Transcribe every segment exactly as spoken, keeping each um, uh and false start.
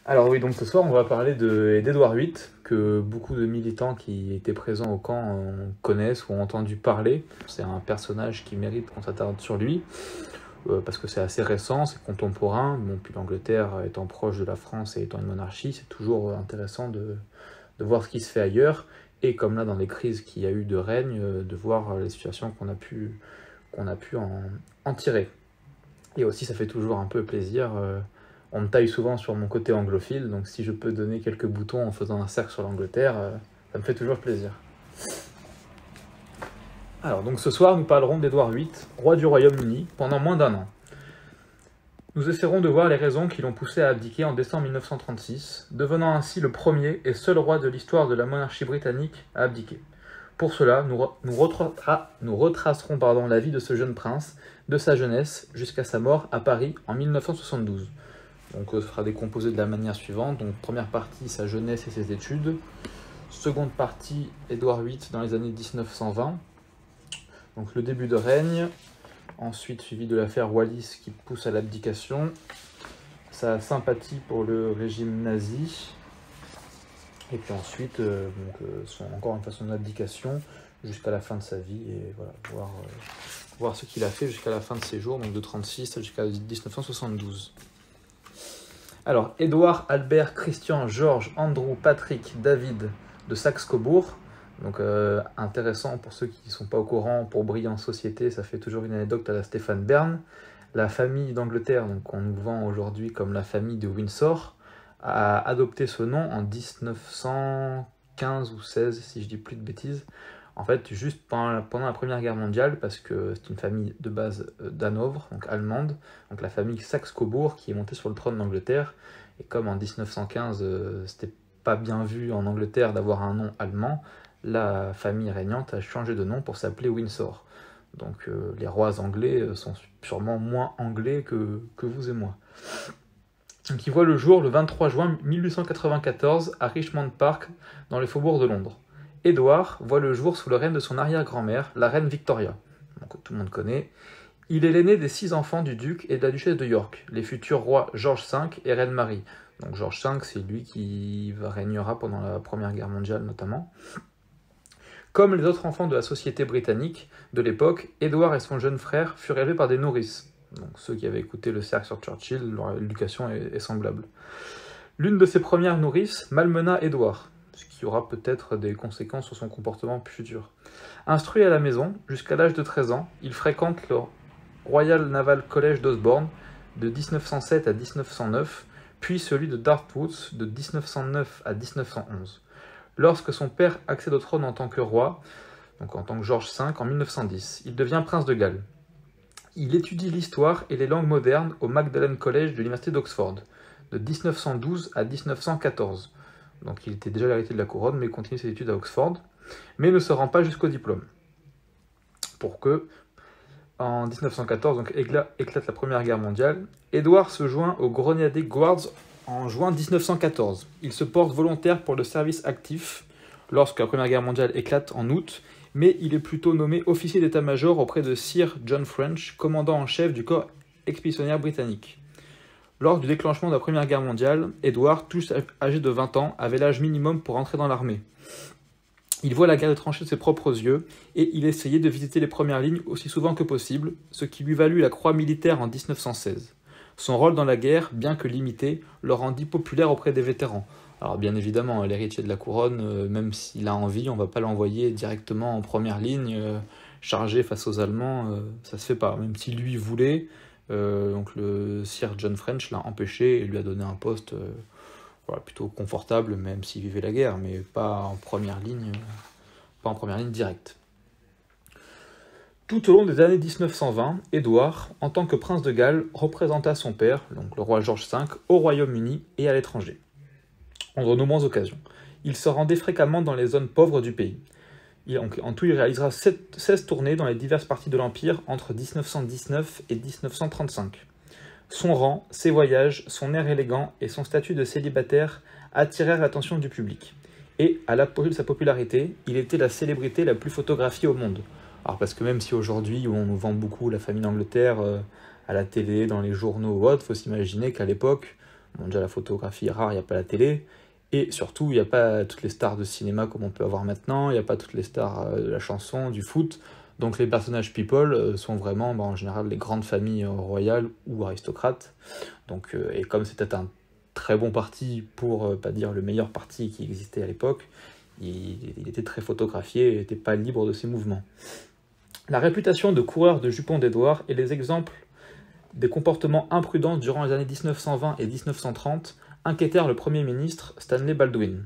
Alors oui, donc ce soir on va parler de- d'Édouard huit, que beaucoup de militants qui étaient présents au camp euh, connaissent ou ont entendu parler. C'est un personnage qui mérite qu'on s'attarde sur lui, euh, parce que c'est assez récent, c'est contemporain. Bon, puis l'Angleterre étant proche de la France et étant une monarchie, c'est toujours euh, intéressant de, de voir ce qui se fait ailleurs. Et comme là, dans les crises qu'il y a eu de règne, euh, de voir les situations qu'on a pu, qu'on a pu en, en tirer. Et aussi, ça fait toujours un peu plaisir. euh, on me taille souvent sur mon côté anglophile, donc si je peux donner quelques boutons en faisant un cercle sur l'Angleterre, euh, ça me fait toujours plaisir. Alors, donc ce soir, nous parlerons d'Édouard huit, roi du Royaume-Uni, pendant moins d'un an. Nous essaierons de voir les raisons qui l'ont poussé à abdiquer en décembre mille neuf cent trente-six, devenant ainsi le premier et seul roi de l'histoire de la monarchie britannique à abdiquer. Pour cela, nous, re- nous, retra- nous retracerons pardon, la vie de ce jeune prince, de sa jeunesse jusqu'à sa mort à Paris en mille neuf cent soixante-douze. Donc euh, ce sera décomposé de la manière suivante. Donc première partie, sa jeunesse et ses études. Seconde partie, Édouard huit dans les années dix-neuf cent vingt. Donc le début de règne. Ensuite suivi de l'affaire Wallis qui pousse à l'abdication. Sa sympathie pour le régime nazi. Et puis ensuite, euh, donc, euh, son, encore une façon d'abdication jusqu'à la fin de sa vie. Et voilà, voir, euh, voir ce qu'il a fait jusqu'à la fin de ses jours, donc de trente-six jusqu'à dix-neuf cent soixante-douze. Alors, Édouard, Albert, Christian, Georges, Andrew, Patrick, David de Saxe-Cobourg. Donc, euh, intéressant pour ceux qui ne sont pas au courant, pour briller en société, ça fait toujours une anecdote à la Stéphane Bern. La famille d'Angleterre, donc qu'on nous vend aujourd'hui comme la famille de Windsor, a adopté ce nom en dix-neuf cent quinze ou seize, si je dis plus de bêtises. En fait, juste pendant la, pendant la Première Guerre mondiale, parce que c'est une famille de base euh, d'Hanovre, donc allemande, donc la famille Saxe-Cobourg qui est montée sur le trône d'Angleterre. Et comme en dix-neuf cent quinze, euh, c'était pas bien vu en Angleterre d'avoir un nom allemand, la famille régnante a changé de nom pour s'appeler Windsor. Donc euh, les rois anglais euh, sont sûrement moins anglais que, que vous et moi. Donc il voit le jour le vingt-trois juin mille huit cent quatre-vingt-quatorze à Richmond Park, dans les faubourgs de Londres. Édouard voit le jour sous le règne de son arrière-grand-mère, la reine Victoria, donc tout le monde connaît. Il est l'aîné des six enfants du duc et de la duchesse de York, les futurs rois George cinq et reine Marie. Donc George cinq, c'est lui qui régnera pendant la Première Guerre mondiale notamment. Comme les autres enfants de la société britannique de l'époque, Édouard et son jeune frère furent élevés par des nourrices. Donc ceux qui avaient écouté le cercle sur Churchill, leur éducation est, est semblable. L'une de ses premières nourrices malmena Édouard, ce qui aura peut-être des conséquences sur son comportement futur. Instruit à la maison, jusqu'à l'âge de treize ans, il fréquente le Royal Naval College d'Osborne de dix-neuf cent sept à dix-neuf cent neuf, puis celui de Dartmouth de dix-neuf cent neuf à dix-neuf cent onze. Lorsque son père accède au trône en tant que roi, donc en tant que George cinq en mille neuf cent dix, il devient prince de Galles. Il étudie l'histoire et les langues modernes au Magdalen College de l'université d'Oxford, de dix-neuf cent douze à dix-neuf cent quatorze. Donc il était déjà l'héritier de la couronne, mais il continue ses études à Oxford, mais ne se rend pas jusqu'au diplôme. Pour que, en dix-neuf cent quatorze, donc éclate la Première Guerre mondiale, Édouard se joint aux Grenadier Guards en juin dix-neuf cent quatorze. Il se porte volontaire pour le service actif lorsque la Première Guerre mondiale éclate en août, mais il est plutôt nommé officier d'état-major auprès de Sir John French, commandant en chef du corps expéditionnaire britannique. Lors du déclenchement de la Première Guerre mondiale, Édouard, tout âgé de vingt ans, avait l'âge minimum pour entrer dans l'armée. Il voit la guerre de tranchées de ses propres yeux, et il essayait de visiter les premières lignes aussi souvent que possible, ce qui lui valut la croix militaire en dix-neuf cent seize. Son rôle dans la guerre, bien que limité, le rendit populaire auprès des vétérans. Alors bien évidemment, l'héritier de la couronne, euh, même s'il a envie, on ne va pas l'envoyer directement en première ligne, euh, chargé face aux Allemands, euh, ça se fait pas. Même si lui voulait, euh, donc le Sir John French l'a empêché et lui a donné un poste euh, voilà, plutôt confortable, même s'il vivait la guerre, mais pas en première ligne, euh, pas en première ligne directe. Tout au long des années dix-neuf cent vingt, Édouard, en tant que prince de Galles, représenta son père, donc le roi George cinq, au Royaume-Uni et à l'étranger, en de nombreuses occasions. Il se rendait fréquemment dans les zones pauvres du pays. Il, en, en tout, il réalisera seize tournées dans les diverses parties de l'Empire entre dix-neuf cent dix-neuf et dix-neuf cent trente-cinq. Son rang, ses voyages, son air élégant et son statut de célibataire attirèrent l'attention du public. Et, à l'apogée de sa popularité, il était la célébrité la plus photographiée au monde. Alors parce que même si aujourd'hui on nous vend beaucoup la famille d'Angleterre euh, à la télé, dans les journaux ou autres, il faut s'imaginer qu'à l'époque, Bon, déjà, la photographie est rare, il n'y a pas la télé. Et surtout, il n'y a pas toutes les stars de cinéma comme on peut avoir maintenant, il n'y a pas toutes les stars de la chanson, du foot. Donc les personnages people sont vraiment, bah, en général, les grandes familles royales ou aristocrates. Donc, euh, et comme c'était un très bon parti, pour euh, pas dire le meilleur parti qui existait à l'époque, il, il était très photographié et n'était pas libre de ses mouvements. La réputation de coureur de jupons d'Édouard et les exemples des comportements imprudents durant les années mille neuf cent vingt et mille neuf cent trente inquiétèrent le Premier ministre Stanley Baldwin.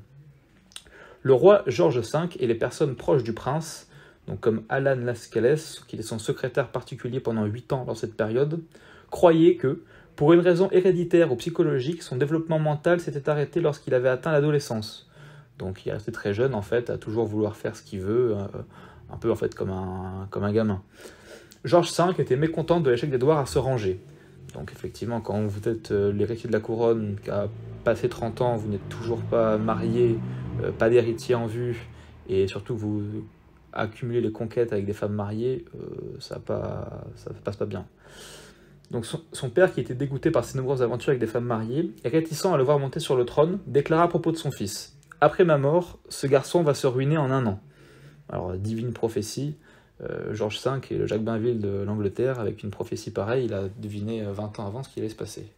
Le roi George cinq et les personnes proches du prince, donc comme Alan Lascelles, qui est son secrétaire particulier pendant huit ans dans cette période, croyaient que, pour une raison héréditaire ou psychologique, son développement mental s'était arrêté lorsqu'il avait atteint l'adolescence. Donc il est resté très jeune en fait, à toujours vouloir faire ce qu'il veut, euh, un peu en fait comme un, comme un gamin. George cinq était mécontent de l'échec d'Édouard à se ranger. Donc effectivement, quand vous êtes euh, l'héritier de la couronne, qui a passé trente ans, vous n'êtes toujours pas marié, euh, pas d'héritier en vue, et surtout vous accumulez les conquêtes avec des femmes mariées, euh, ça ne passe pas bien. Donc son, son père, qui était dégoûté par ses nombreuses aventures avec des femmes mariées, et réticent à le voir monter sur le trône, déclara à propos de son fils: « Après ma mort, ce garçon va se ruiner en un an. » Alors, divine prophétie, euh, George cinq et le Jacques Bainville de l'Angleterre, avec une prophétie pareille, il a deviné vingt ans avant ce qui allait se passer.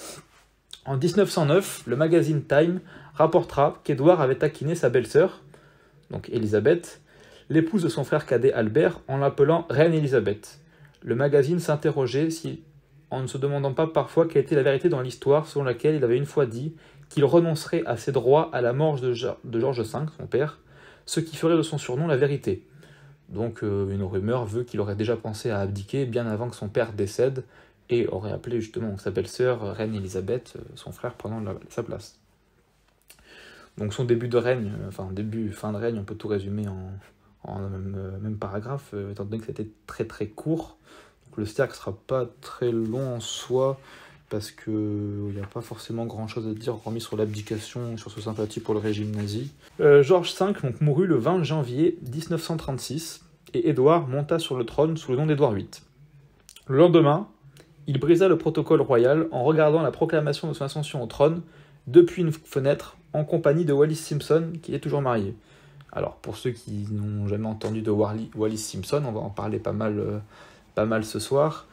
En mille neuf cent neuf, le magazine Time rapportera qu'Édouard avait taquiné sa belle-sœur, donc Élisabeth, l'épouse de son frère cadet Albert, en l'appelant Reine Élisabeth. Le magazine s'interrogeait si, en ne se demandant pas parfois quelle était la vérité dans l'histoire selon laquelle il avait une fois dit qu'il renoncerait à ses droits à la mort de, de George cinq, son père, ce qui ferait de son surnom la vérité. Donc euh, une rumeur veut qu'il aurait déjà pensé à abdiquer bien avant que son père décède et aurait appelé justement sa belle-sœur Reine Élisabeth, son frère prenant la, sa place. Donc son début de règne, enfin début, fin de règne, on peut tout résumer en, en même, même paragraphe, euh, étant donné que c'était très très court. Donc le cercle ne sera pas très long en soi, parce qu'il n'y a pas forcément grand chose à dire, remis sur l'abdication, sur sa sympathie pour le régime nazi. Euh, George cinq donc, mourut le vingt janvier mille neuf cent trente-six, et Édouard monta sur le trône sous le nom d'Édouard huit. Le lendemain, il brisa le protocole royal en regardant la proclamation de son ascension au trône depuis une fenêtre, en compagnie de Wallis Simpson, qui est toujours marié. Alors, pour ceux qui n'ont jamais entendu de Wallis Simpson, on va en parler pas mal, euh, pas mal ce soir.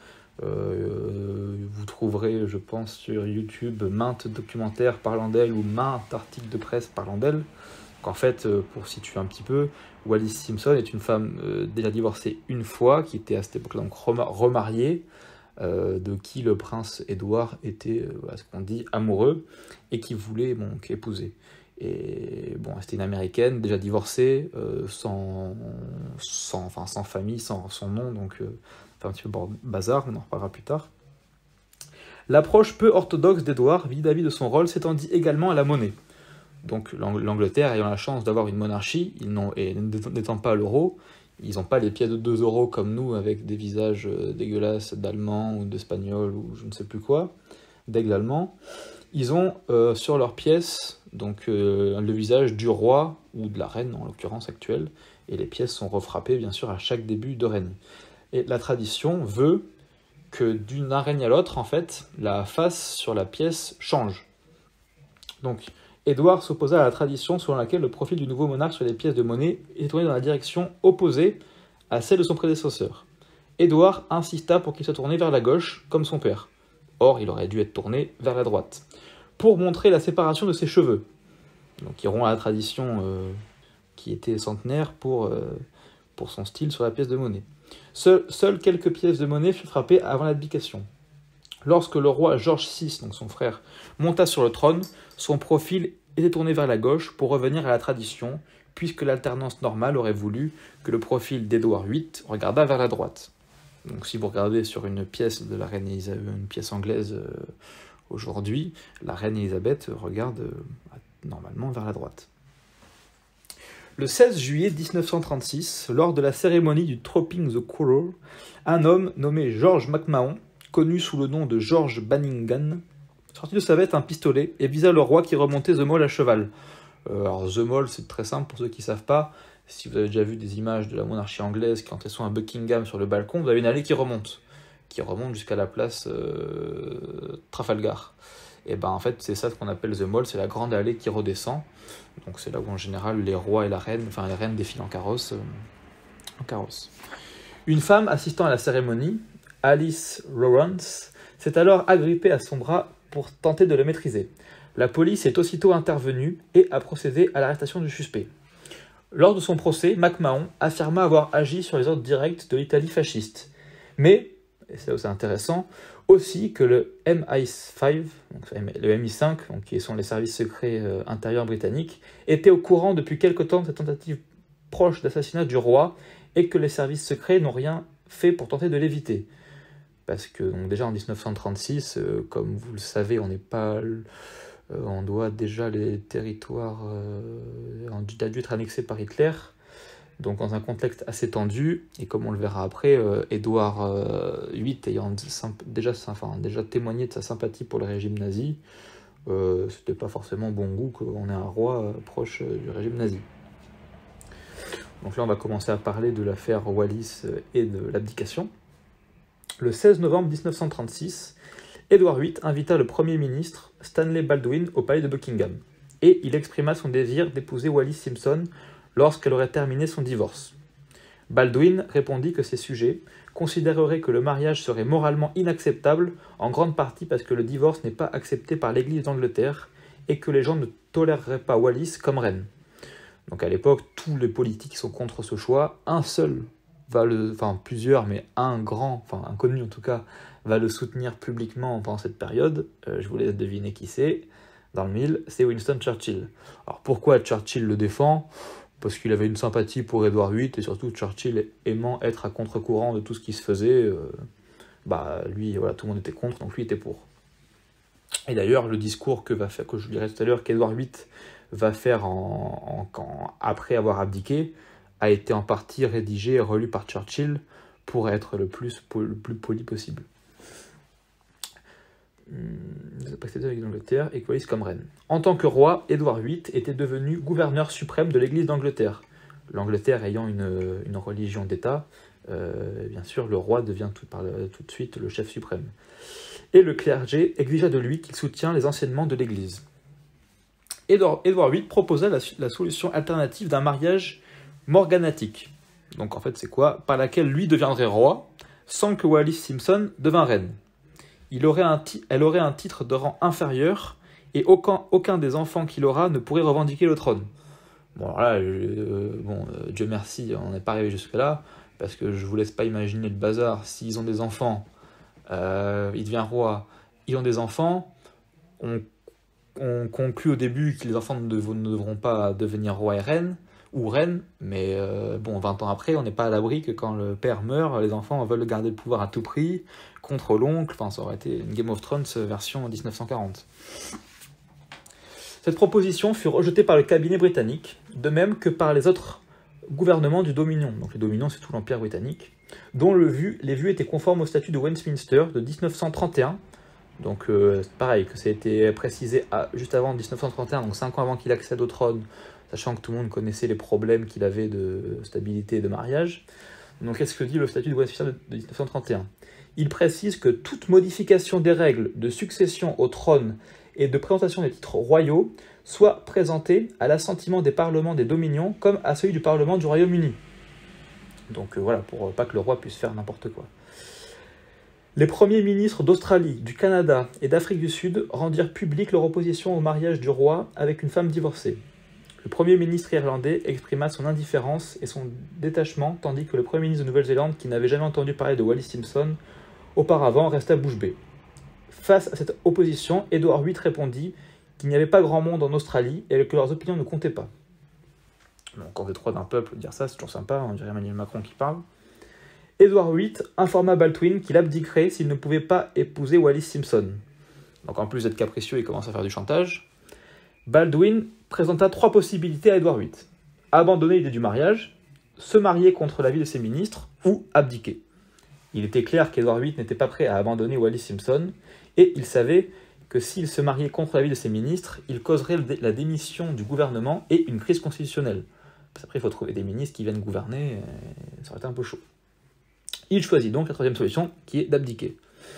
Euh, vous trouverez, je pense, sur YouTube maintes documentaires parlant d'elle ou maintes articles de presse parlant d'elle. En fait, pour situer un petit peu, Wallis Simpson est une femme euh, déjà divorcée une fois, qui était à cette époque-là donc remariée, euh, de qui le prince Édouard était, euh, à ce qu'on dit, amoureux, et qui voulait donc épouser. Et bon, c'était une américaine, déjà divorcée, euh, sans, sans, enfin, sans famille, sans son nom, donc euh, un petit peu bazar, on en reparlera plus tard. L'approche peu orthodoxe d'Édouard vis-à-vis de son rôle s'étendit également à la monnaie. Donc l'Angleterre ayant la chance d'avoir une monarchie, ils n'ont, et n'étant pas l'euro, ils n'ont pas les pièces de deux euros comme nous, avec des visages dégueulasses d'Allemands ou d'Espagnols ou je ne sais plus quoi, d'aigle allemand. Ils ont euh, sur leurs pièces donc, euh, le visage du roi, ou de la reine en l'occurrence actuelle, et les pièces sont refrappées bien sûr à chaque début de règne. Et la tradition veut que d'une règne à l'autre, en fait, la face sur la pièce change. Donc, Édouard s'opposa à la tradition selon laquelle le profil du nouveau monarque sur les pièces de monnaie est tourné dans la direction opposée à celle de son prédécesseur. Édouard insista pour qu'il soit tourné vers la gauche, comme son père. Or, il aurait dû être tourné vers la droite, pour montrer la séparation de ses cheveux. Donc, ils auront à la tradition euh, qui était centenaire pour, euh, pour son style sur la pièce de monnaie. Seul, seules quelques pièces de monnaie furent frappées avant l'abdication. Lorsque le roi George six, donc son frère, monta sur le trône, son profil était tourné vers la gauche pour revenir à la tradition, puisque l'alternance normale aurait voulu que le profil d'Édouard huit regardât vers la droite. Donc si vous regardez sur une pièce de la reine Elisabeth, une pièce anglaise euh, aujourd'hui, la reine Elisabeth regarde euh, normalement vers la droite. Le seize juillet mille neuf cent trente-six, lors de la cérémonie du Tropping the Colour, un homme nommé George McMahon, connu sous le nom de George Banningan, sortit de sa veste un pistolet et visa le roi qui remontait The Mall à cheval. Euh, alors The Mall, c'est très simple pour ceux qui ne savent pas. Si vous avez déjà vu des images de la monarchie anglaise quand elles sont à Buckingham sur le balcon, vous avez une allée qui remonte, qui remonte jusqu'à la place euh, Trafalgar. et ben en fait c'est ça ce qu'on appelle the mall, c'est la grande allée qui redescend. Donc c'est là où en général les rois et la reine, enfin les reines défilent en carrosse. Euh, en carrosse. Une femme assistant à la cérémonie, Alice Lawrence, s'est alors agrippée à son bras pour tenter de le maîtriser. La police est aussitôt intervenue et a procédé à l'arrestation du suspect. Lors de son procès, McMahon affirma avoir agi sur les ordres directs de l'Italie fasciste. Mais, et c'est aussi intéressant, aussi que le M I cinq, donc le M I cinq, donc qui sont les services secrets euh, intérieurs britanniques, était au courant depuis quelque temps de cette tentative proche d'assassinat du roi et que les services secrets n'ont rien fait pour tenter de l'éviter. Parce que donc déjà en dix-neuf cent trente-six, euh, comme vous le savez, on n'est pas... Euh, on doit déjà les territoires euh, ont dû être annexés par Hitler, donc dans un contexte assez tendu, et comme on le verra après, euh, Édouard euh, huit ayant déjà, enfin, déjà témoigné de sa sympathie pour le régime nazi, euh, c'était pas forcément bon goût qu'on ait un roi euh, proche euh, du régime nazi. Donc là on va commencer à parler de l'affaire Wallis et de l'abdication. Le seize novembre dix-neuf cent trente-six, Édouard huit invita le Premier ministre Stanley Baldwin au palais de Buckingham, et il exprima son désir d'épouser Wallis Simpson lorsqu'elle aurait terminé son divorce. Baldwin répondit que ces sujets considéreraient que le mariage serait moralement inacceptable, en grande partie parce que le divorce n'est pas accepté par l'Église d'Angleterre, et que les gens ne toléreraient pas Wallis comme reine. Donc à l'époque, tous les politiques sont contre ce choix, un seul va le, enfin plusieurs, mais un grand, enfin un connu en tout cas, va le soutenir publiquement pendant cette période. Euh, je vous laisse deviner qui c'est. Dans le mille, c'est Winston Churchill. Alors pourquoi Churchill le défend ? Parce qu'il avait une sympathie pour Édouard huit, et surtout Churchill aimant être à contre-courant de tout ce qui se faisait, euh, bah lui, voilà, tout le monde était contre, donc lui était pour. Et d'ailleurs, le discours que, va faire, que je dirais tout à l'heure qu'Édouard huit va faire en, en, en, après avoir abdiqué, a été en partie rédigé et relu par Churchill pour être le plus, le plus poli possible. Avec l'Angleterre et Wallis comme reine. En tant que roi, Édouard huit était devenu gouverneur suprême de l'Église d'Angleterre. L'Angleterre ayant une, une religion d'État, euh, bien sûr, le roi devient tout, par, tout de suite le chef suprême. Et le clergé exigea de lui qu'il soutient les enseignements de l'Église. Édouard, Édouard huit proposa la, la solution alternative d'un mariage morganatique. Donc en fait, c'est quoi ? Par laquelle lui deviendrait roi, sans que Wallis Simpson devint reine. Il aurait un elle aurait un titre de rang inférieur, et aucun, aucun des enfants qu'il aura ne pourrait revendiquer le trône. Bon, alors là, euh, bon, euh, Dieu merci, on n'est pas arrivé jusque-là, parce que je vous laisse pas imaginer le bazar. S'ils ont des enfants, euh, il devient roi, ils ont des enfants, on, on conclut au début que les enfants ne, dev, ne devront pas devenir roi et reine, ou reine, mais euh, bon, vingt ans après, on n'est pas à l'abri que quand le père meurt, les enfants veulent garder le pouvoir à tout prix, contre l'oncle, enfin ça aurait été une Game of Thrones version dix-neuf cent quarante. Cette proposition fut rejetée par le cabinet britannique, de même que par les autres gouvernements du Dominion. Donc le Dominion, c'est tout l'Empire britannique, dont le vu, les vues étaient conformes au statut de Westminster de dix-neuf cent trente et un. Donc euh, pareil, que ça a été précisé à, juste avant dix-neuf cent trente et un, donc cinq ans avant qu'il accède au trône, sachant que tout le monde connaissait les problèmes qu'il avait de stabilité et de mariage. Donc qu'est-ce que dit le statut de Westminster de dix-neuf cent trente et un ? Il précise que toute modification des règles de succession au trône et de présentation des titres royaux soit présentée à l'assentiment des parlements des dominions comme à celui du Parlement du Royaume-Uni. Donc euh, voilà, pour pas que le roi puisse faire n'importe quoi. Les premiers ministres d'Australie, du Canada et d'Afrique du Sud rendirent publique leur opposition au mariage du roi avec une femme divorcée. Le Premier ministre irlandais exprima son indifférence et son détachement, tandis que le Premier ministre de Nouvelle-Zélande, qui n'avait jamais entendu parler de Wallis Simpson auparavant, resta bouche bée. Face à cette opposition, Édouard huit répondit qu'il n'y avait pas grand monde en Australie et que leurs opinions ne comptaient pas. Donc on veut trop d'un peuple dire ça, c'est toujours sympa, on dirait Emmanuel Macron qui parle. Édouard huit informa Baldwin qu'il abdiquerait s'il ne pouvait pas épouser Wallis Simpson. Donc en plus d'être capricieux, il commence à faire du chantage. Baldwin présenta trois possibilités à Édouard huit. Abandonner l'idée du mariage, se marier contre l'avis de ses ministres ou abdiquer. Il était clair qu'Édouard huit n'était pas prêt à abandonner Wallis Simpson, et il savait que s'il se mariait contre l'avis de ses ministres, il causerait la démission du gouvernement et une crise constitutionnelle. Parce qu'après, il faut trouver des ministres qui viennent gouverner, ça aurait été un peu chaud. Il choisit donc la troisième solution, qui est d'abdiquer.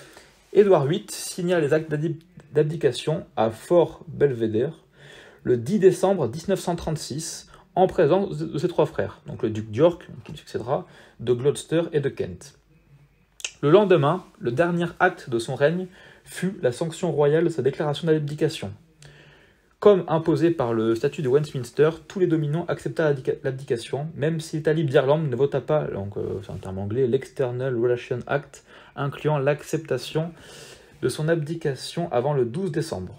Édouard huit signa les actes d'abdication à Fort Belvedere le dix décembre mille neuf cent trente-six en présence de ses trois frères, donc le duc d'York, qui lui succédera, de Gloucester et de Kent. Le lendemain, le dernier acte de son règne fut la sanction royale de sa déclaration d'abdication. Comme imposé par le statut de Westminster, tous les dominants acceptèrent l'abdication, même si l'Italie d'Irlande ne vota pas, donc euh, c'est un terme anglais, l'External Relations Act, incluant l'acceptation de son abdication avant le douze décembre.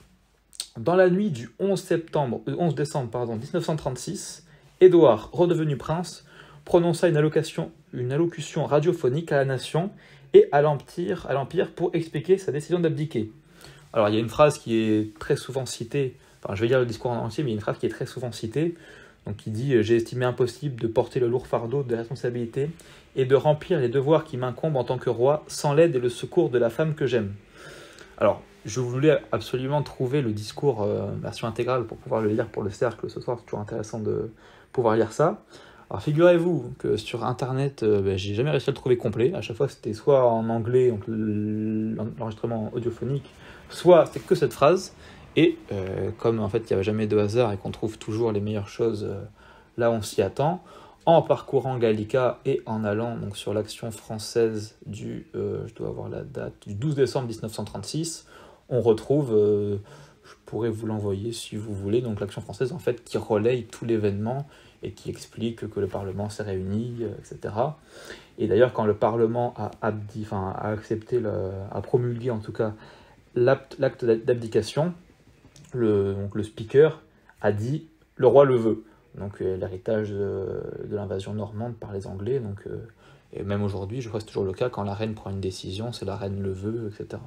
Dans la nuit du onze décembre pardon, mille neuf cent trente-six, Édouard, redevenu prince, prononça une, allocation, une allocution radiophonique à la nation et à l'Empire pour expliquer sa décision d'abdiquer. Alors il y a une phrase qui est très souvent citée, enfin je vais lire le discours en entier, mais il y a une phrase qui est très souvent citée, donc qui dit « J'ai estimé impossible de porter le lourd fardeau de responsabilité et de remplir les devoirs qui m'incombent en tant que roi sans l'aide et le secours de la femme que j'aime. » Alors, je voulais absolument trouver le discours euh, version intégrale pour pouvoir le lire pour le cercle ce soir, c'est toujours intéressant de pouvoir lire ça. Alors figurez-vous que sur internet, euh, ben, j'ai jamais réussi à le trouver complet, à chaque fois c'était soit en anglais, donc l'enregistrement audiophonique, soit c'était que cette phrase, et euh, comme en fait il n'y avait jamais de hasard et qu'on trouve toujours les meilleures choses euh, là où on s'y attend, en parcourant Gallica et en allant donc, sur l'action française du, euh, je dois avoir la date, du douze décembre mille neuf cent trente-six, on retrouve, euh, je pourrais vous l'envoyer si vous voulez, donc l'action française en fait qui relaye tout l'événement et qui explique que le Parlement s'est réuni, euh, et cetera. Et d'ailleurs quand le Parlement a, abdi, enfin, a accepté, le, a promulgué en tout cas l'acte d'abdication, le, donc le speaker a dit « le roi le veut ». Donc euh, l'héritage de, de l'invasion normande par les Anglais, donc, euh, et même aujourd'hui, je crois que c'est toujours le cas, quand la reine prend une décision, c'est la reine le veut, et cetera.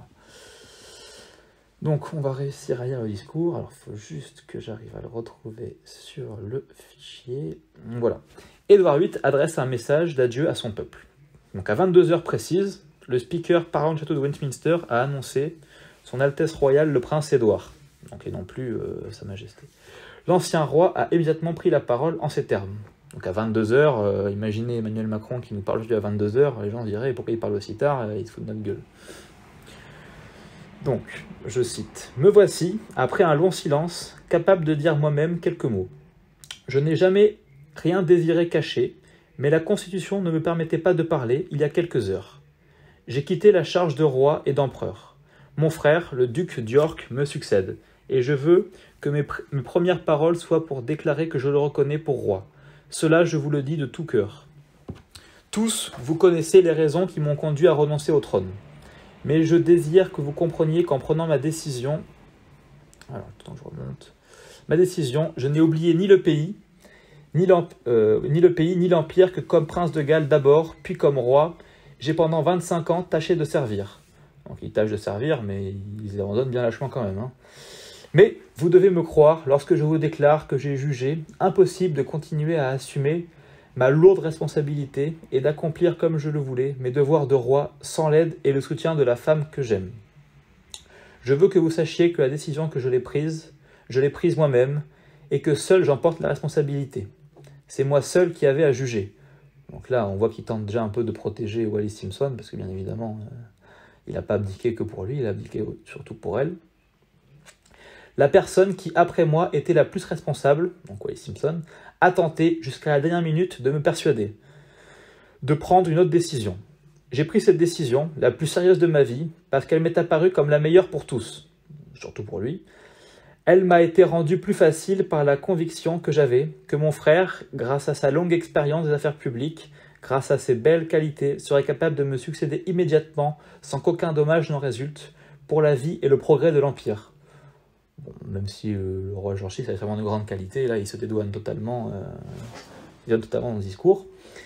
Donc on va réussir à lire le discours, alors il faut juste que j'arrive à le retrouver sur le fichier. Voilà. Édouard huit adresse un message d'adieu à son peuple. Donc à vingt-deux heures précises, le speaker parlant du château de Westminster a annoncé son Altesse royale le prince Édouard, donc et non plus euh, sa majesté. L'ancien roi a immédiatement pris la parole en ces termes. Donc à vingt-deux heures, euh, imaginez Emmanuel Macron qui nous parle aujourd'hui à vingt-deux heures, les gens diraient pourquoi il parle aussi tard, il se fout de notre gueule. Donc, je cite, « Me voici, après un long silence, capable de dire moi-même quelques mots. Je n'ai jamais rien désiré cacher, mais la Constitution ne me permettait pas de parler il y a quelques heures. J'ai quitté la charge de roi et d'empereur. Mon frère, le duc d'York, me succède, et je veux que mes, pr mes premières paroles soient pour déclarer que je le reconnais pour roi. Cela, je vous le dis de tout cœur. Tous, vous connaissez les raisons qui m'ont conduit à renoncer au trône. Mais je désire que vous compreniez qu'en prenant ma décision, alors attends, je remonte, ma décision, je n'ai oublié ni le pays, ni, euh, ni le pays, ni l'empire que comme prince de Galles d'abord, puis comme roi, j'ai pendant vingt-cinq ans tâché de servir. Donc ils tâchent de servir, mais ils abandonnent bien lâchement quand même. Hein. Mais vous devez me croire lorsque je vous déclare que j'ai jugé impossible de continuer à assumer ma lourde responsabilité est d'accomplir comme je le voulais mes devoirs de roi sans l'aide et le soutien de la femme que j'aime. Je veux que vous sachiez que la décision que je l'ai prise, je l'ai prise moi-même et que seul j'en porte la responsabilité. C'est moi seul qui avais à juger. » Donc là, on voit qu'il tente déjà un peu de protéger Wallis Simpson, parce que bien évidemment, euh, il n'a pas abdiqué que pour lui, il a abdiqué surtout pour elle. La personne qui, après moi, était la plus responsable, donc Wallis Simpson, a tenté, jusqu'à la dernière minute, de me persuader de prendre une autre décision. J'ai pris cette décision, la plus sérieuse de ma vie, parce qu'elle m'est apparue comme la meilleure pour tous, surtout pour lui. Elle m'a été rendue plus facile par la conviction que j'avais que mon frère, grâce à sa longue expérience des affaires publiques, grâce à ses belles qualités, serait capable de me succéder immédiatement, sans qu'aucun dommage n'en résulte, pour la vie et le progrès de l'Empire. Bon, même si euh, le roi George six avait vraiment de grandes qualités, là il se dédouane totalement, euh, il donne totalement dans le discours.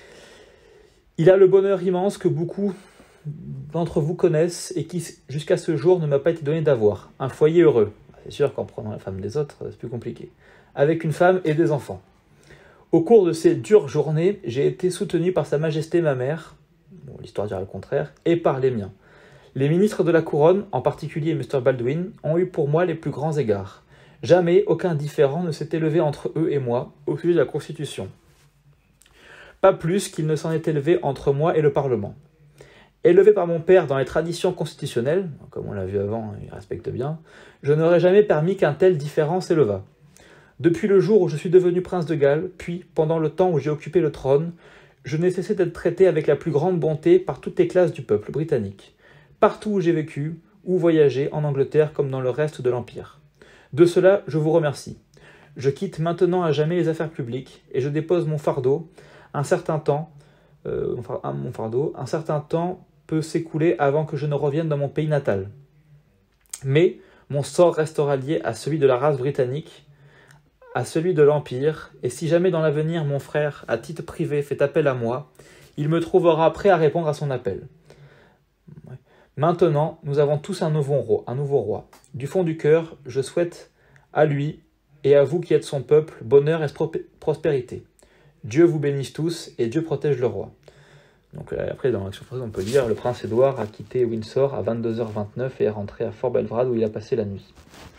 Il a le bonheur immense que beaucoup d'entre vous connaissent et qui jusqu'à ce jour ne m'a pas été donné d'avoir. Un foyer heureux. C'est sûr qu'en prenant la femme des autres, c'est plus compliqué. Avec une femme et des enfants. Au cours de ces dures journées, j'ai été soutenu par Sa Majesté ma mère, bon, l'histoire dira le contraire, et par les miens. Les ministres de la couronne, en particulier mister Baldwin, ont eu pour moi les plus grands égards. Jamais aucun différend ne s'est élevé entre eux et moi au sujet de la Constitution. Pas plus qu'il ne s'en est élevé entre moi et le Parlement. Élevé par mon père dans les traditions constitutionnelles, comme on l'a vu avant, il respecte bien, je n'aurais jamais permis qu'un tel différend s'élevât. Depuis le jour où je suis devenu prince de Galles, puis, pendant le temps où j'ai occupé le trône, je n'ai cessé d'être traité avec la plus grande bonté par toutes les classes du peuple britannique, partout où j'ai vécu, ou voyagé, en Angleterre comme dans le reste de l'Empire. De cela, je vous remercie. Je quitte maintenant à jamais les affaires publiques, et je dépose mon fardeau. Un certain temps, euh, mon fardeau, un certain temps peut s'écouler avant que je ne revienne dans mon pays natal. Mais mon sort restera lié à celui de la race britannique, à celui de l'Empire, et si jamais dans l'avenir mon frère, à titre privé, fait appel à moi, il me trouvera prêt à répondre à son appel. Maintenant, nous avons tous un nouveau roi. Un nouveau roi. Du fond du cœur, je souhaite à lui et à vous qui êtes son peuple bonheur et prospérité. Dieu vous bénisse tous et Dieu protège le roi. Donc euh, après, dans l'action française, on peut lire « Le prince Édouard a quitté Windsor à vingt-deux heures vingt-neuf et est rentré à Fort Belgrade où il a passé la nuit. »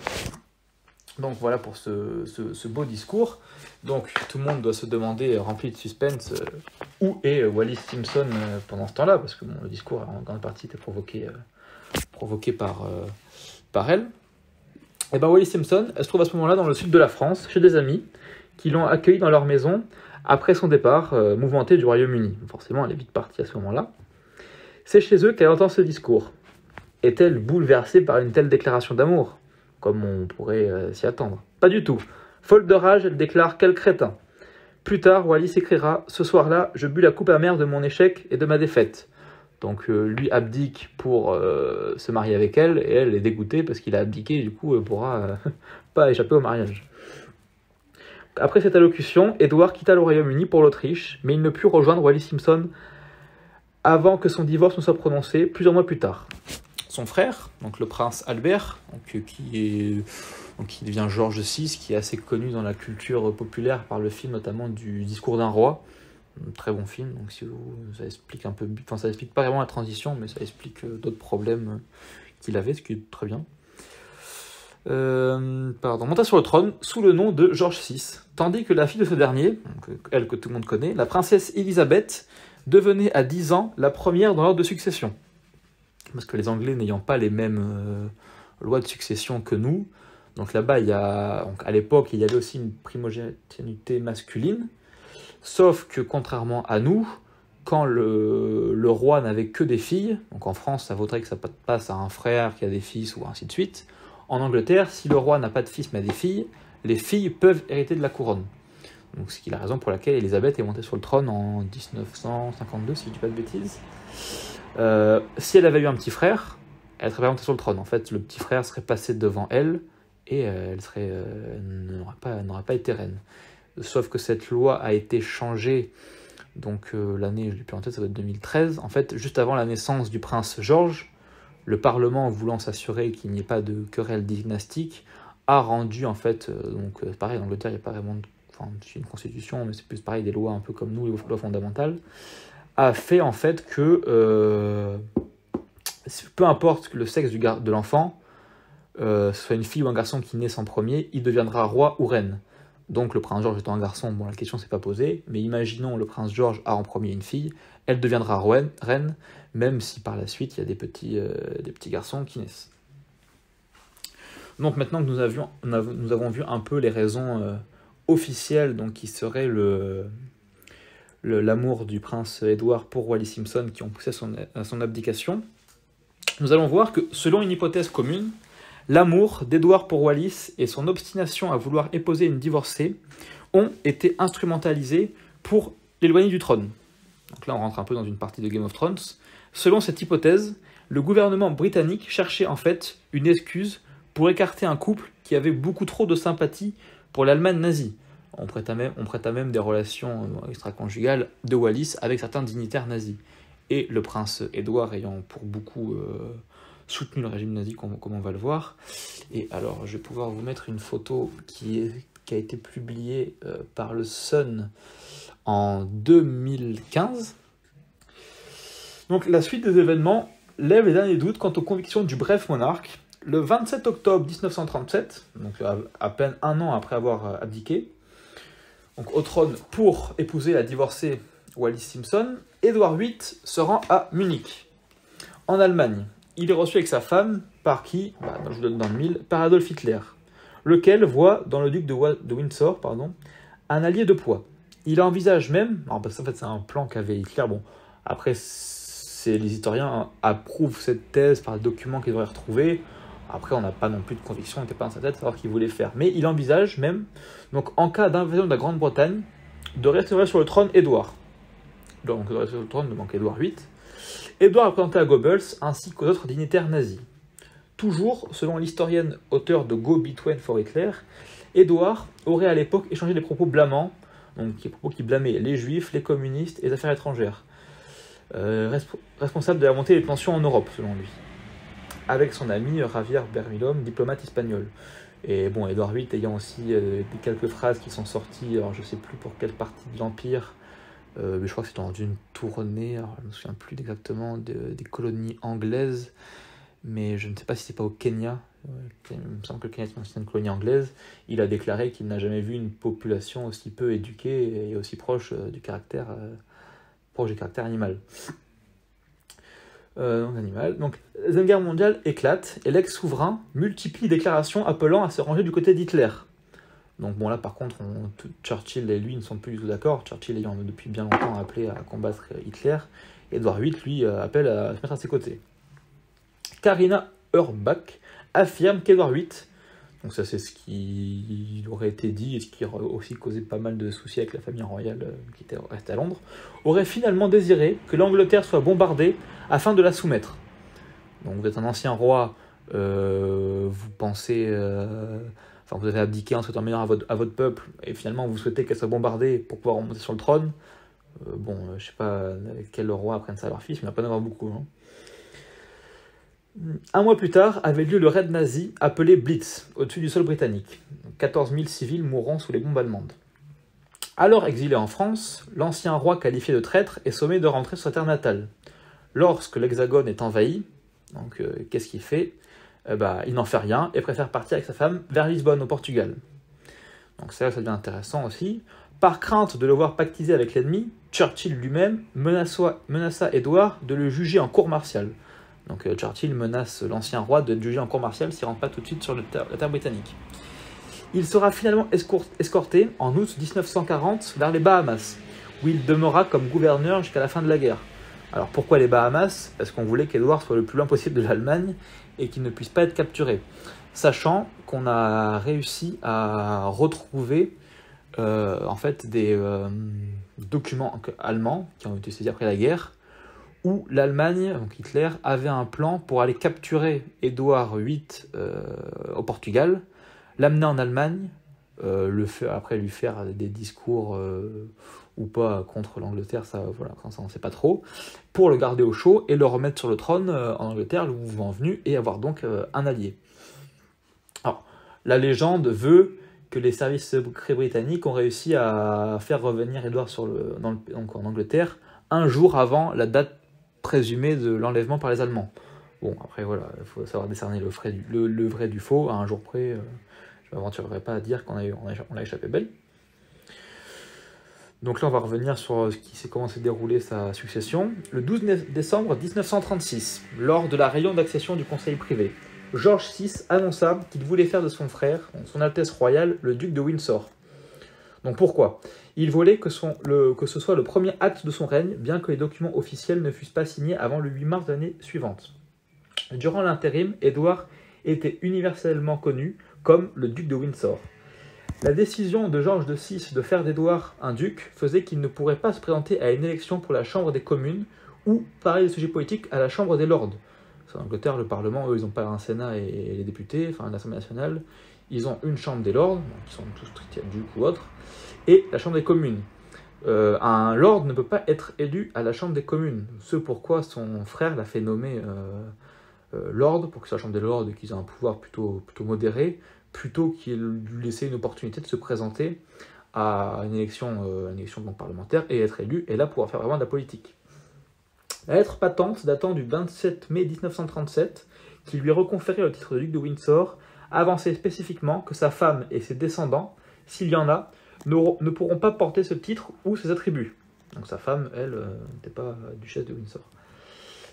Donc voilà pour ce, ce, ce beau discours. Donc tout le monde doit se demander, rempli de suspense, euh, où est Wallis Simpson euh, pendant ce temps-là, parce que bon, le discours en grande partie était provoqué, euh, provoqué par, euh, par elle. Et bien Wallis Simpson, elle se trouve à ce moment-là dans le sud de la France, chez des amis, qui l'ont accueillie dans leur maison après son départ euh, mouvementé du Royaume-Uni. Forcément, elle est vite partie à ce moment-là. C'est chez eux qu'elle entend ce discours. Est-elle bouleversée par une telle déclaration d'amour, comme on pourrait euh, s'y attendre? Pas du tout. Folle de rage, elle déclare « Quel crétin !» Plus tard, Wallis écrira « Ce soir-là, je bus la coupe amère de mon échec et de ma défaite. » Donc euh, lui abdique pour euh, se marier avec elle, et elle est dégoûtée parce qu'il a abdiqué, et du coup, elle ne pourra euh, pas échapper au mariage. Après cette allocution, Édouard quitta le Royaume-Uni pour l'Autriche, mais il ne put rejoindre Wallis Simpson avant que son divorce ne soit prononcé, plusieurs mois plus tard. Son frère, donc le prince Albert, donc, qui, est, donc, qui devient George six, qui est assez connu dans la culture populaire par le film notamment du Discours d'un roi, un très bon film, donc si vous, ça explique un peu, enfin ça explique pas vraiment la transition, mais ça explique d'autres problèmes qu'il avait, ce qui est très bien. Euh, pardon, monta sur le trône sous le nom de George six, tandis que la fille de ce dernier, donc elle que tout le monde connaît, la princesse Élisabeth, devenait à dix ans la première dans l'ordre de succession. Parce que les Anglais n'ayant pas les mêmes euh, lois de succession que nous, donc là-bas, il y a, donc à l'époque, il y avait aussi une primogéniture masculine, sauf que contrairement à nous, quand le, le roi n'avait que des filles, donc en France, ça vaudrait que ça passe à un frère qui a des fils ou ainsi de suite. En Angleterre, si le roi n'a pas de fils mais a des filles, les filles peuvent hériter de la couronne. Donc c'est la raison pour laquelle Élisabeth est montée sur le trône en dix-neuf cent cinquante-deux, si je ne dis pas de bêtises. Euh, si elle avait eu un petit frère, elle serait pas montée sur le trône. En fait, le petit frère serait passé devant elle et euh, elle serait, euh, n'aurait pas, n'aurait pas été reine. Sauf que cette loi a été changée, donc euh, l'année, je ne l'ai plus en tête, ça doit être deux mille treize. En fait, juste avant la naissance du prince George, le Parlement, voulant s'assurer qu'il n'y ait pas de querelle dynastique, a rendu, en fait, euh, donc euh, pareil, en Angleterre, il n'y a pas vraiment de, enfin, c'est une constitution, mais c'est plus pareil, des lois un peu comme nous, les lois fondamentales, a fait en fait que, euh, peu importe le sexe du de l'enfant, euh, soit une fille ou un garçon qui naît en premier, il deviendra roi ou reine. Donc le prince George étant un garçon, bon la question s'est pas posée, mais imaginons le prince George a en premier une fille, elle deviendra reine, même si par la suite il y a des petits, euh, des petits garçons qui naissent. Donc maintenant que nous, avions, nous avons vu un peu les raisons euh, officielles, donc qui seraient le, le, l'amour du prince Édouard pour Wallis Simpson qui ont poussé à son, à son abdication, nous allons voir que selon une hypothèse commune, l'amour d'Édouard pour Wallis et son obstination à vouloir épouser une divorcée ont été instrumentalisés pour l'éloigner du trône. Donc là, on rentre un peu dans une partie de Game of Thrones. Selon cette hypothèse, le gouvernement britannique cherchait en fait une excuse pour écarter un couple qui avait beaucoup trop de sympathie pour l'Allemagne nazie. On prêta même, on prêta même des relations extra-conjugales de Wallis avec certains dignitaires nazis. Et le prince Édouard ayant pour beaucoup euh, soutenu le régime nazi, comme, comme on va le voir. Et alors, je vais pouvoir vous mettre une photo qui, est, qui a été publiée euh, par le Sun en deux mille quinze. Donc, la suite des événements lève les derniers doutes quant aux convictions du bref monarque. Le vingt-sept octobre mille neuf cent trente-sept, donc à, à peine un an après avoir abdiqué, donc au trône pour épouser la divorcée Wallis Simpson, Édouard huit se rend à Munich. En Allemagne, il est reçu avec sa femme, par qui bah, je vous donne dans le mille, par Adolf Hitler, lequel voit dans le duc de, Wa de Windsor pardon, un allié de poids. Il envisage même, alors parce qu'en fait c'est un plan qu'avait Hitler, bon, après les historiens approuvent cette thèse par les documents qu'ils auraient retrouvés, après on n'a pas non plus de conviction, on n'était pas dans sa tête de savoir ce qu'il voulait faire, mais il envisage même, donc en cas d'invasion de la Grande-Bretagne, de restaurer sur le trône Édouard. Donc de restaurer sur le trône, donc Édouard huit. Édouard est présenté à Goebbels ainsi qu'aux autres dignitaires nazis. Toujours, selon l'historienne auteur de Go Between for Hitler, Édouard aurait à l'époque échangé des propos blâmants, donc des propos qui blâmaient les juifs, les communistes et les affaires étrangères, euh, resp responsable de la montée des tensions en Europe, selon lui, avec son ami Javier Bermillón, diplomate espagnol. Et bon, Édouard huit ayant aussi euh, quelques phrases qui sont sorties, alors je ne sais plus pour quelle partie de l'Empire, euh, mais je crois que c'est dans une tournée, alors je ne me souviens plus exactement, de, des colonies anglaises, mais je ne sais pas si c'est pas au Kenya, il me semble que le Kenya est une colonie anglaise. Il a déclaré qu'il n'a jamais vu une population aussi peu éduquée et aussi proche du caractère, euh, proche du caractère animal. Euh, donc, animal. Donc, la Deuxième Guerre mondiale éclate et l'ex-souverain multiplie les déclarations appelant à se ranger du côté d'Hitler. Donc bon, là par contre, on, Churchill et lui ne sont plus du tout d'accord, Churchill ayant depuis bien longtemps appelé à combattre Hitler, Édouard huit, lui, appelle à se mettre à ses côtés. Carina Urbach affirme qu'Édouard huit, donc ça c'est ce qui aurait été dit et ce qui aurait aussi causé pas mal de soucis avec la famille royale euh, qui était restée à Londres, aurait finalement désiré que l'Angleterre soit bombardée afin de la soumettre. Donc vous êtes un ancien roi, euh, vous pensez, euh, enfin vous avez abdiqué en souhaitant meilleur à votre, à votre peuple, et finalement vous souhaitez qu'elle soit bombardée pour pouvoir remonter sur le trône. Euh, bon, euh, je sais pas quel roi apprenne ça à leur fils, mais il n'y en a pas d'avoir beaucoup. Hein. Un mois plus tard avait lieu le raid nazi appelé Blitz, au-dessus du sol britannique. quatorze mille civils mourant sous les bombes allemandes. Alors exilé en France, l'ancien roi qualifié de traître est sommé de rentrer sur sa terre natale. Lorsque l'Hexagone est envahi, donc euh, qu'est-ce qu'il fait euh, bah, il n'en fait rien et préfère partir avec sa femme vers Lisbonne, au Portugal. Donc ça, ça devient intéressant aussi. Par crainte de le voir pactiser avec l'ennemi, Churchill lui-même menaça, menaça Édouard de le juger en cour martiale. Donc euh, Churchill menace l'ancien roi de le juger en cour martiale s'il ne rentre pas tout de suite sur le ter la terre britannique. Il sera finalement escorté en août mille neuf cent quarante vers les Bahamas, où il demeura comme gouverneur jusqu'à la fin de la guerre. Alors pourquoi les Bahamas? Parce qu'on voulait qu'Édouard soit le plus loin possible de l'Allemagne et qu'il ne puisse pas être capturé. Sachant qu'on a réussi à retrouver euh, en fait des euh, documents allemands qui ont été saisis après la guerre, où l'Allemagne, donc Hitler, avait un plan pour aller capturer Édouard huit euh, au Portugal, l'amener en Allemagne, euh, le faire, après lui faire des discours euh, ou pas contre l'Angleterre, ça, voilà, ça on ne sait pas trop, pour le garder au chaud et le remettre sur le trône euh, en Angleterre, le mouvement venu, et avoir donc euh, un allié. Alors, la légende veut que les services secrets britanniques ont réussi à faire revenir Édouard sur le, dans le, donc en Angleterre un jour avant la date présumée de l'enlèvement par les Allemands. Bon, après voilà, il faut savoir décerner le, frais du, le, le vrai du faux, à un jour près, euh, je ne m'aventurerai pas à dire qu'on a, on a, on a échappé belle. Donc là, on va revenir sur ce qui s'est comment s'est déroulée sa succession. Le douze décembre mille neuf cent trente-six, lors de la réunion d'accession du Conseil privé, George six annonça qu'il voulait faire de son frère, son Altesse royale, le duc de Windsor. Donc pourquoi? Il voulait que, son, le, que ce soit le premier acte de son règne, bien que les documents officiels ne fussent pas signés avant le huit mars de l'année suivante. Durant l'intérim, Édouard était universellement connu comme le duc de Windsor. La décision de Georges six de faire d'Édouard un duc faisait qu'il ne pourrait pas se présenter à une élection pour la Chambre des communes ou parler des sujets politiques à la Chambre des lords. En Angleterre, le Parlement, eux, ils n'ont pas un Sénat et les députés, enfin l'Assemblée nationale, ils ont une Chambre des lords, qui sont tous traités ducs ou autres, et la Chambre des communes. Euh, un lord ne peut pas être élu à la Chambre des communes, ce pourquoi son frère l'a fait nommer euh, euh, lord, pour que soit la Chambre des lords, qu'ils aient un pouvoir plutôt, plutôt modéré, plutôt qu'il lui laissait une opportunité de se présenter à une élection, euh, une élection donc parlementaire et être élu, et là pouvoir faire vraiment de la politique. La lettre patente datant du vingt-sept mai mille neuf cent trente-sept, qui lui reconférait le titre de duc de Windsor, avançait spécifiquement que sa femme et ses descendants, s'il y en a, ne pourront pas porter ce titre ou ses attributs. Donc sa femme, elle, euh, n'était pas duchesse de Windsor.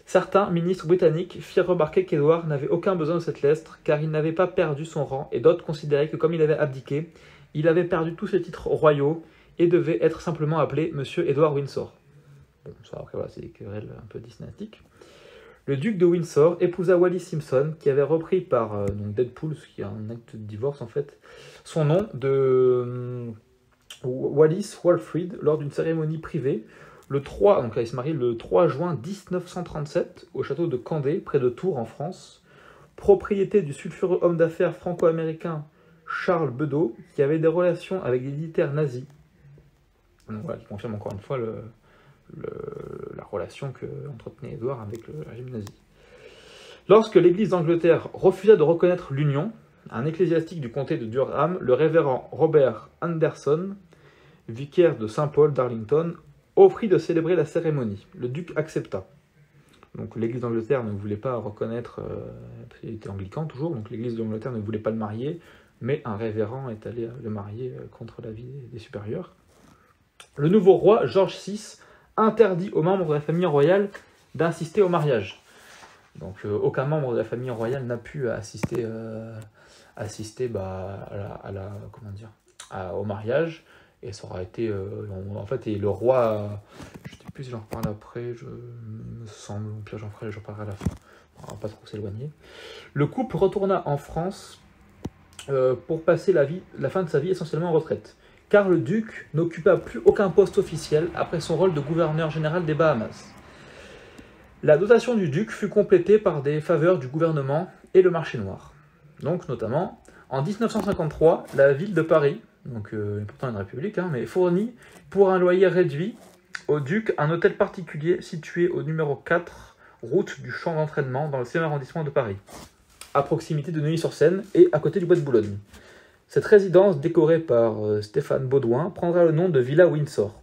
Certains ministres britanniques firent remarquer qu'Édouard n'avait aucun besoin de cette lettre, car il n'avait pas perdu son rang, et d'autres considéraient que comme il avait abdiqué, il avait perdu tous ses titres royaux et devait être simplement appelé Monsieur Édouard Windsor. Bon, ça après voilà, c'est des querelles un peu dynastiques. Le duc de Windsor épousa Wallis Simpson, qui avait repris par euh, donc Deadpool, ce qui est un acte de divorce en fait, son nom de euh, Wallis Walfrid lors d'une cérémonie privée. Le trois, donc là, il se marie le trois juin mille neuf cent trente-sept au château de Candé, près de Tours en France, propriété du sulfureux homme d'affaires franco-américain Charles Bedeau, qui avait des relations avec des militaires nazis. Donc voilà, qui confirme encore une fois le, le, la relation que entretenait Édouard avec le régime nazi. Lorsque l'Église d'Angleterre refusa de reconnaître l'union, un ecclésiastique du comté de Durham, le révérend Robert Anderson, vicaire de Saint-Paul d'Arlington, offrit de célébrer la cérémonie. Le duc accepta. Donc l'Église d'Angleterre ne voulait pas reconnaître, euh, il était anglican toujours, donc l'Église d'Angleterre ne voulait pas le marier, mais un révérend est allé le marier contre l'avis des supérieurs. Le nouveau roi, George six, interdit aux membres de la famille royale d'assister au mariage. Donc euh, aucun membre de la famille royale n'a pu assister, euh, assister bah, à la, à la, comment dire, à, au mariage. Et ça aura été, euh, en fait, et le roi, je ne sais plus si j'en reparle après, je me semble, ou pire j'en ferai, j'en parlerai à la fin, on va pas trop s'éloigner. Le couple retourna en France euh, pour passer la, vie, la fin de sa vie essentiellement en retraite, car le duc n'occupa plus aucun poste officiel après son rôle de gouverneur général des Bahamas. La dotation du duc fut complétée par des faveurs du gouvernement et le marché noir. Donc, notamment, en mille neuf cent cinquante-trois, la ville de Paris, donc euh, pourtant une république, hein, mais fournit pour un loyer réduit au duc un hôtel particulier situé au numéro quatre, route du champ d'entraînement, dans le septième arrondissement de Paris, à proximité de Neuilly-sur-Seine et à côté du bois de Boulogne. Cette résidence, décorée par euh, Stéphane Baudouin, prendra le nom de Villa Windsor.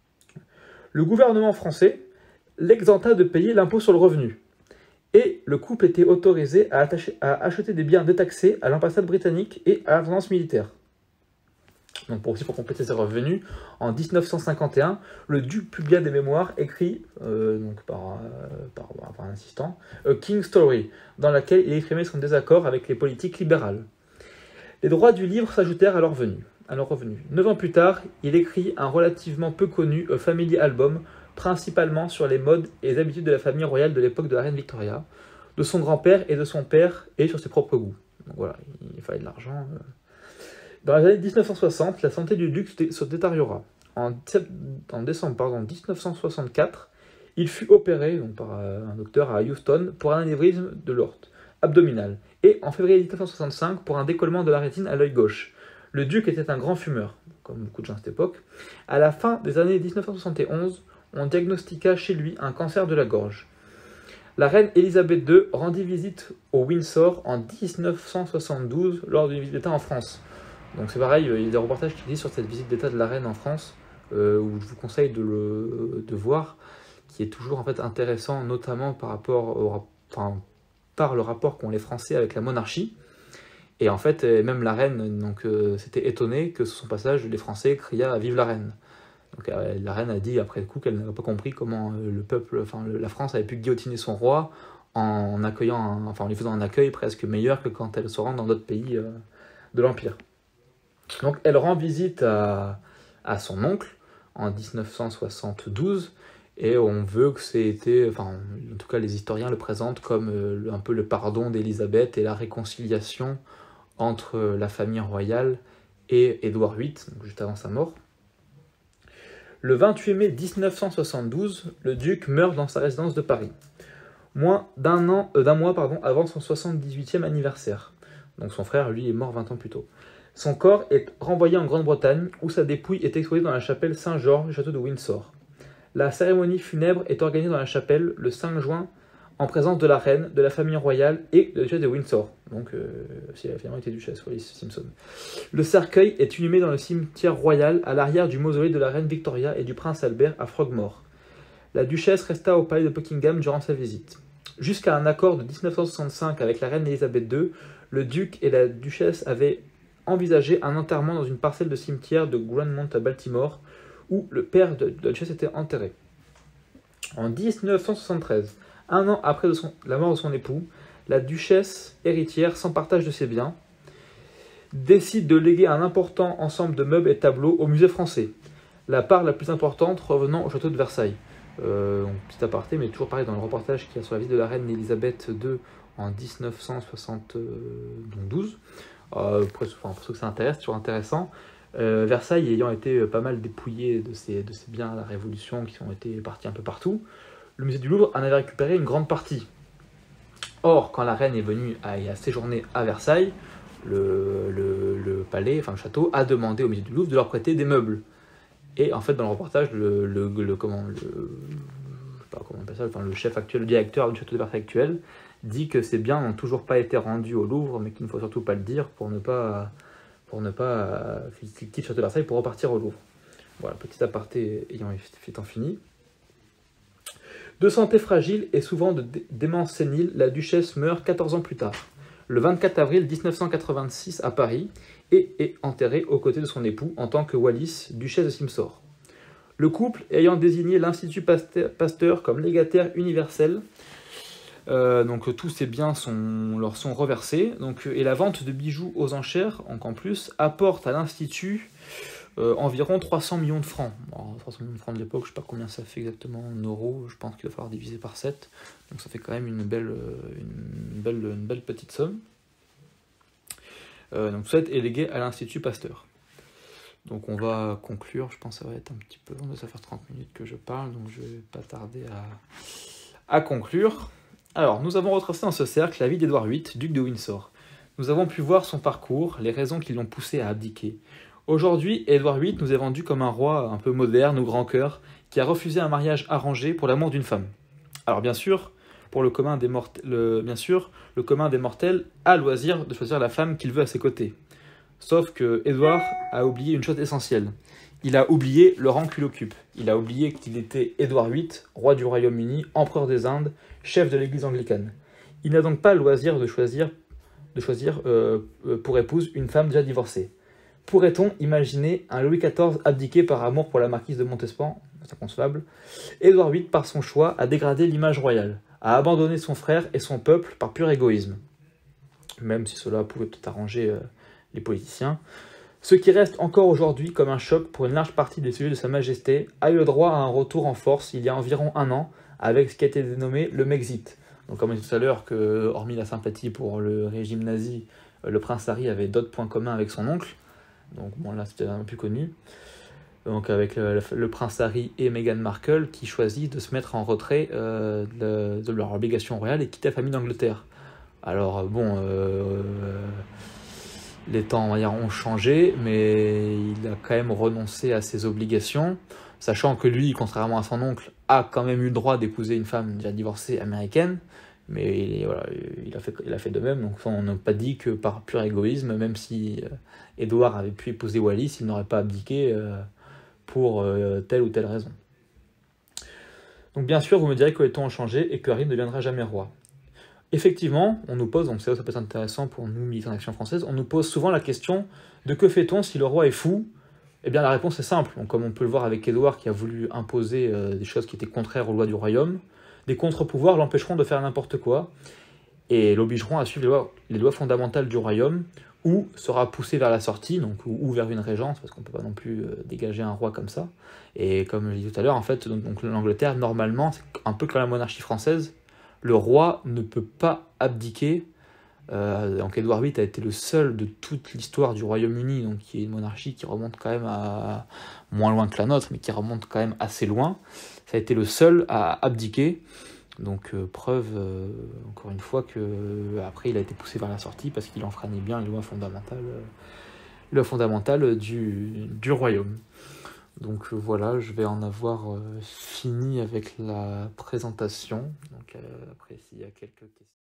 Le gouvernement français l'exenta de payer l'impôt sur le revenu, et le couple était autorisé à, attacher, à acheter des biens détaxés à l'ambassade britannique et à l'intendance militaire. Donc pour aussi pour compléter ses revenus, en mille neuf cent cinquante et un, le duc publia des mémoires écrits euh, donc par, euh, par, par un assistant, A King's Story, dans laquelle il exprimait son désaccord avec les politiques libérales. Les droits du livre s'ajoutèrent à leur venue, à leur revenu. Neuf ans plus tard, il écrit un relativement peu connu A Family Album, principalement sur les modes et les habitudes de la famille royale de l'époque de la reine Victoria, de son grand-père et de son père, et sur ses propres goûts. Donc voilà, il fallait de l'argent. Euh. Dans les années mille neuf cent soixante, la santé du duc se détériora. En, en décembre pardon, mille neuf cent soixante-quatre, il fut opéré donc, par un docteur à Houston pour un anévrisme de l'aorte abdominale, et en février mille neuf cent soixante-cinq pour un décollement de la rétine à l'œil gauche. Le duc était un grand fumeur, comme beaucoup de gens à cette époque. À la fin des années mille neuf cent soixante et onze, on diagnostiqua chez lui un cancer de la gorge. La reine Elisabeth deux rendit visite au Windsor en mille neuf cent soixante-douze lors d'une visite d'État en France. Donc c'est pareil, il y a des reportages qui disent sur cette visite d'État de la reine en France, euh, où je vous conseille de le de voir, qui est toujours en fait intéressant, notamment par rapport au, enfin, par le rapport qu'ont les Français avec la monarchie. Et en fait, même la reine donc euh, s'était étonnée que sur son passage, les Français criaient « Vive la reine !». Donc euh, la reine a dit après le coup qu'elle n'avait pas compris comment euh, le peuple, enfin le, la France avait pu guillotiner son roi en accueillant, un, enfin en lui faisant un accueil presque meilleur que quand elle se rend dans d'autres pays euh, de l'Empire. Donc elle rend visite à, à son oncle en mille neuf cent soixante-douze et on veut que c'était, enfin en tout cas les historiens le présentent comme euh, un peu le pardon d'Élisabeth et la réconciliation entre la famille royale et Édouard huit, donc juste avant sa mort. Le vingt-huit mai mille neuf cent soixante-douze, le duc meurt dans sa résidence de Paris, moins d'un an, euh, d'un mois pardon, avant son soixante-dix-huitième anniversaire. Donc son frère, lui, est mort vingt ans plus tôt. Son corps est renvoyé en Grande-Bretagne, où sa dépouille est exposée dans la chapelle Saint-Georges du château de Windsor. La cérémonie funèbre est organisée dans la chapelle le cinq juin, en présence de la reine, de la famille royale et de la duchesse de Windsor. Donc, euh, si elle a finalement été duchesse, Wallis Simpson. Le cercueil est inhumé dans le cimetière royal, à l'arrière du mausolée de la reine Victoria et du prince Albert à Frogmore. La duchesse resta au palais de Buckingham durant sa visite. Jusqu'à un accord de mille neuf cent soixante-cinq avec la reine Elisabeth deux, le duc et la duchesse avaient envisagé un enterrement dans une parcelle de cimetière de Grandmont à Baltimore, où le père de la duchesse était enterré. En mille neuf cent soixante-treize, Un an après de son, la mort de son époux, la duchesse héritière, sans partage de ses biens, décide de léguer un important ensemble de meubles et tableaux au musée français, la part la plus importante revenant au château de Versailles. Euh, donc, petit aparté, mais toujours pareil dans le reportage qu'il y a sur la visite de la reine Elisabeth deux en mille neuf cent soixante-douze. Euh, pour, enfin, pour ceux que ça intéresse, c'est toujours intéressant. Euh, Versailles ayant été pas mal dépouillé de ses, de ses biens à la Révolution, qui ont été partis un peu partout, le musée du Louvre en avait récupéré une grande partie. Or, quand la reine est venue à, à séjourner à Versailles, le, le, le palais, enfin le château, a demandé au musée du Louvre de leur prêter des meubles. Et en fait, dans le reportage, le, le, le, comment, le, je sais pas comment on appelle ça, enfin, le chef actuel, le directeur du château de Versailles actuel, dit que ces biens n'ont toujours pas été rendus au Louvre, mais qu'il ne faut surtout pas le dire pour ne pas, pour ne pas quitter le château de Versailles pour repartir au Louvre. Voilà, petit aparté ayant étant fini. De santé fragile et souvent de démence sénile, la duchesse meurt quatorze ans plus tard, le vingt-quatre avril mille neuf cent quatre-vingt-six à Paris, et est enterrée aux côtés de son époux en tant que Wallis, duchesse de Simsor. Le couple ayant désigné l'Institut Pasteur comme légataire universel, euh, donc tous ces biens sont, leur sont reversés, donc, et la vente de bijoux aux enchères, en plus, apporte à l'Institut Euh, environ trois cents millions de francs. Alors, trois cents millions de francs de l'époque, je ne sais pas combien ça fait exactement en euros, je pense qu'il va falloir diviser par sept, donc ça fait quand même une belle, une belle, une belle petite somme. Euh, donc tout ça est légué à l'Institut Pasteur. Donc on va conclure, je pense que ça va être un petit peu long, ça fait trente minutes que je parle, donc je ne vais pas tarder à, à conclure. Alors, nous avons retracé dans ce cercle la vie d'Édouard huit, duc de Windsor. Nous avons pu voir son parcours, les raisons qui l'ont poussé à abdiquer. Aujourd'hui, Édouard huit nous est vendu comme un roi un peu moderne ou grand cœur qui a refusé un mariage arrangé pour l'amour d'une femme. Alors bien sûr, pour le commun des mortels, le, bien sûr, le commun des mortels a loisir de choisir la femme qu'il veut à ses côtés. Sauf que Édouard a oublié une chose essentielle. Il a oublié le rang qu'il occupe. Il a oublié qu'il était Édouard huit, roi du Royaume-Uni, empereur des Indes, chef de l'église anglicane. Il n'a donc pas le loisir de choisir, de choisir euh, pour épouse une femme déjà divorcée. Pourrait-on imaginer un Louis quatorze abdiqué par amour pour la marquise de Montespan? C'est inconcevable. Édouard huit, par son choix, a dégradé l'image royale, a abandonné son frère et son peuple par pur égoïsme. Même si cela pouvait peut-être arranger euh, les politiciens. Ce qui reste encore aujourd'hui comme un choc pour une large partie des sujets de Sa Majesté a eu le droit à un retour en force il y a environ un an, avec ce qui a été dénommé le Mexit. Donc comme on dit tout à l'heure, que hormis la sympathie pour le régime nazi, le prince Harry avait d'autres points communs avec son oncle. Donc bon, là c'était un peu plus connu. Donc avec le, le prince Harry et Meghan Markle qui choisissent de se mettre en retrait euh, de, de leur obligation royale et quitter la famille d'Angleterre. Alors bon, euh, les temps on va dire, ont changé, mais il a quand même renoncé à ses obligations, sachant que lui, contrairement à son oncle, a quand même eu le droit d'épouser une femme déjà divorcée américaine. Mais il, voilà, il, a fait, il a fait de même, donc on n'a pas dit que par pur égoïsme, même si euh, Édouard avait pu épouser Wallis, il n'aurait pas abdiqué euh, pour euh, telle ou telle raison. Donc bien sûr, vous me direz que les temps ont changé et que Harry ne deviendra jamais roi. Effectivement, on nous pose, donc ça, ça peut être intéressant pour nous, militants d'Action française, on nous pose souvent la question de que fait-on si le roi est fou? Eh bien la réponse est simple, donc, comme on peut le voir avec Édouard qui a voulu imposer euh, des choses qui étaient contraires aux lois du royaume. Des contre-pouvoirs l'empêcheront de faire n'importe quoi et l'obligeront à suivre les lois, les lois fondamentales du royaume, ou sera poussé vers la sortie, donc, ou, ou vers une régence, parce qu'on ne peut pas non plus euh, dégager un roi comme ça. Et comme je l'ai dit tout à l'heure, en fait, donc, donc l'Angleterre, normalement, c'est un peu comme la monarchie française, le roi ne peut pas abdiquer. Euh, donc Édouard huit a été le seul de toute l'histoire du Royaume-Uni, donc qui est une monarchie qui remonte quand même à moins loin que la nôtre, mais qui remonte quand même assez loin. Ça a été le seul à abdiquer, donc euh, preuve, euh, encore une fois, que euh, après il a été poussé vers la sortie parce qu'il enfreignait bien les lois fondamentales, euh, les lois fondamentales du, du royaume. Donc euh, voilà, je vais en avoir euh, fini avec la présentation. Donc euh, après, s'il y a quelques questions.